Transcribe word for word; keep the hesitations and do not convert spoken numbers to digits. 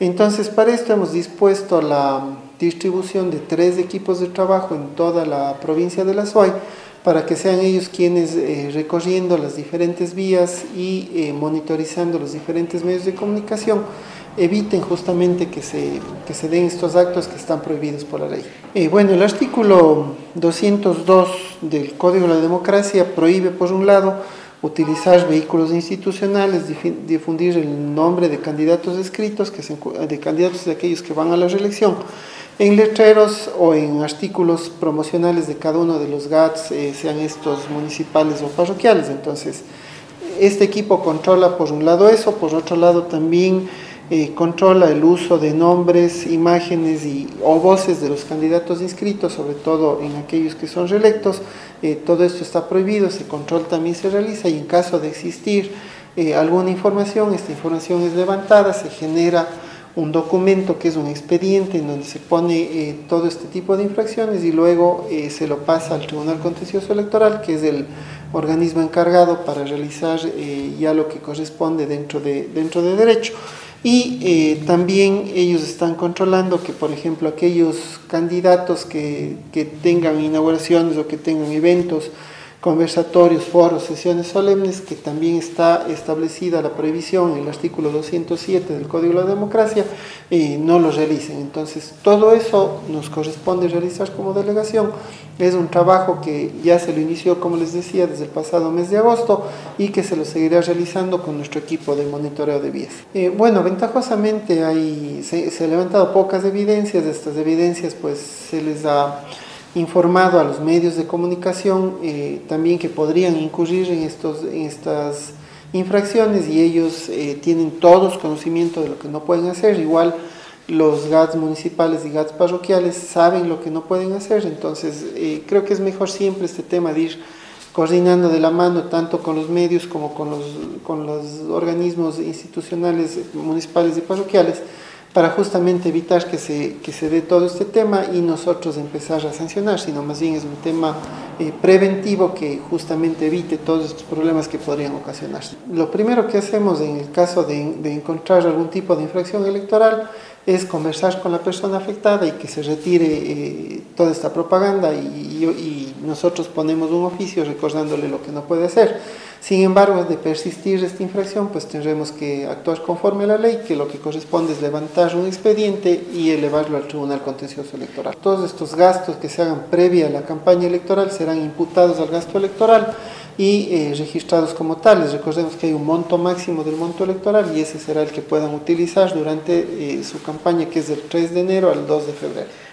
Entonces, para esto hemos dispuesto la distribución de tres equipos de trabajo en toda la provincia de La Suay, para que sean ellos quienes eh, recorriendo las diferentes vías y eh, monitorizando los diferentes medios de comunicación, eviten justamente que se, que se den estos actos que están prohibidos por la ley. Eh, bueno, el artículo doscientos dos del Código de la Democracia prohíbe, por un lado, utilizar vehículos institucionales, difundir el nombre de candidatos escritos, que se, de candidatos de aquellos que van a la reelección, en letreros o en artículos promocionales de cada uno de los G A Ts, eh, sean estos municipales o parroquiales. Entonces, este equipo controla por un lado eso, por otro lado también eh, controla el uso de nombres, imágenes y, o voces de los candidatos inscritos, sobre todo en aquellos que son reelectos. Eh, todo esto está prohibido, ese control también se realiza y en caso de existir eh, alguna información, esta información es levantada, se genera un documento que es un expediente en donde se pone eh, todo este tipo de infracciones y luego eh, se lo pasa al Tribunal Contencioso Electoral, que es el organismo encargado para realizar eh, ya lo que corresponde dentro de, dentro de derecho. Y eh, también ellos están controlando que, por ejemplo, aquellos candidatos que, que tengan inauguraciones o que tengan eventos, conversatorios, foros, sesiones solemnes, que también está establecida la prohibición en el artículo doscientos siete del Código de la Democracia, eh, no lo realicen. Entonces, todo eso nos corresponde realizar como delegación. Es un trabajo que ya se lo inició, como les decía, desde el pasado mes de agosto y que se lo seguirá realizando con nuestro equipo de monitoreo de vías. Eh, bueno, ventajosamente hay, se, se han levantado pocas evidencias. De estas evidencias pues se les ha informado a los medios de comunicación eh, también que podrían incurrir en, estos, en estas infracciones y ellos eh, tienen todos conocimiento de lo que no pueden hacer. Igual los G A Ts municipales y G A Ts parroquiales saben lo que no pueden hacer. Entonces eh, creo que es mejor siempre este tema de ir coordinando de la mano tanto con los medios como con los, con los organismos institucionales municipales y parroquiales, para justamente evitar que se, que se dé todo este tema y nosotros empezar a sancionar, sino más bien es un tema eh, preventivo que justamente evite todos estos problemas que podrían ocasionarse. Lo primero que hacemos en el caso de, de encontrar algún tipo de infracción electoral es conversar con la persona afectada y que se retire eh, toda esta propaganda y, y, y nosotros ponemos un oficio recordándole lo que no puede hacer. Sin embargo, de persistir esta infracción, pues tendremos que actuar conforme a la ley, que lo que corresponde es levantar un expediente y elevarlo al Tribunal Contencioso Electoral. Todos estos gastos que se hagan previa a la campaña electoral serán imputados al gasto electoral y eh, registrados como tales. Recordemos que hay un monto máximo del monto electoral y ese será el que puedan utilizar durante eh, su campaña, que es del tres de enero al dos de febrero.